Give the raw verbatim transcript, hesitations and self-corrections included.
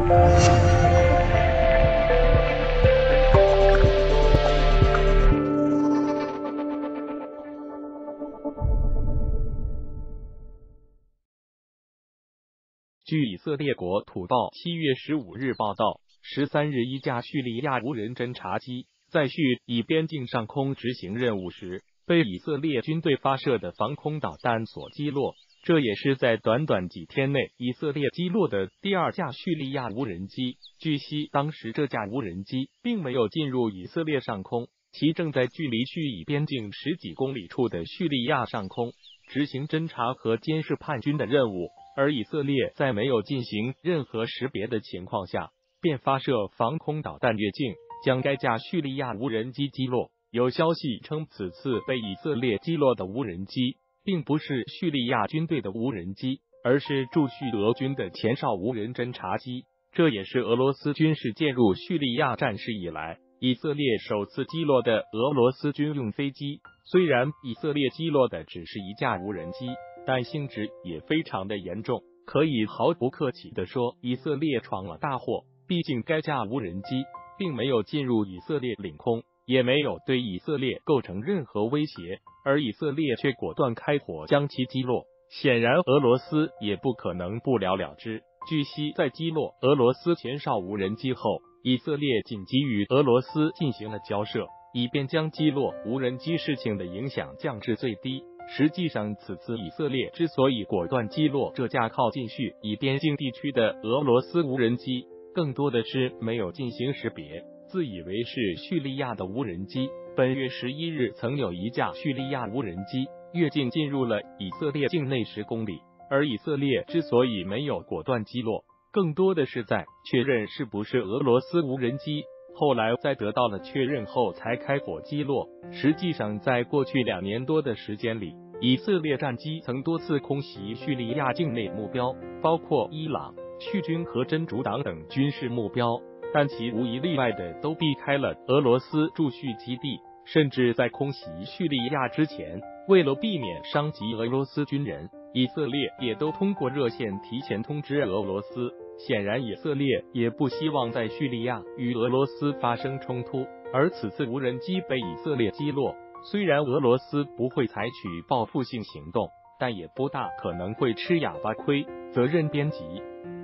据以色列国土报七月十五日报道，十三日一架叙利亚无人侦察机在叙以边境上空执行任务时，被以色列军队发射的防空导弹所击落。这也是在短短几天内以色列击落的第二架叙利亚无人机。据悉，当时这架无人机并没有进入以色列上空，其正在距离叙以边境十几公里处的叙利亚上空执行侦察和监视叛军的任务。而以色列在没有进行任何识别的情况下，便发射防空导弹越境，将该架叙利亚无人机击落。有消息称，此次被以色列击落的无人机并不是叙利亚军队的无人机，而是驻叙俄军的前哨无人侦察机。这也是俄罗斯军事介入叙利亚战事以来，以色列首次击落的俄罗斯军用飞机。虽然以色列击落的只是一架无人机，但性质也非常的严重，可以毫不客气地说，以色列闯了大祸。毕竟该架无人机并没有进入以色列领空，也没有对以色列构成任何威胁，而以色列却果断开火将其击落。显然，俄罗斯也不可能不了了之。据悉，在击落俄罗斯前哨无人机后，以色列紧急与俄罗斯进行了交涉，以便将击落无人机事情的影响降至最低。实际上，此次以色列之所以果断击落这架靠近叙以边境地区的俄罗斯无人机，更多的是没有进行识别，自以为是叙利亚的无人机。本月十一日，曾有一架叙利亚无人机越境进入了以色列境内十公里，而以色列之所以没有果断击落，更多的是在确认是不是俄罗斯无人机。后来在得到了确认后才开火击落。实际上，在过去两年多的时间里，以色列战机曾多次空袭叙利亚境内目标，包括伊朗、叙军和真主党等军事目标，但其无一例外的都避开了俄罗斯驻叙基地。甚至在空袭叙利亚之前，为了避免伤及俄罗斯军人，以色列也都通过热线提前通知俄罗斯。显然，以色列也不希望在叙利亚与俄罗斯发生冲突，而此次无人机被以色列击落，虽然俄罗斯不会采取报复性行动，但也不大可能会吃哑巴亏。责任编辑。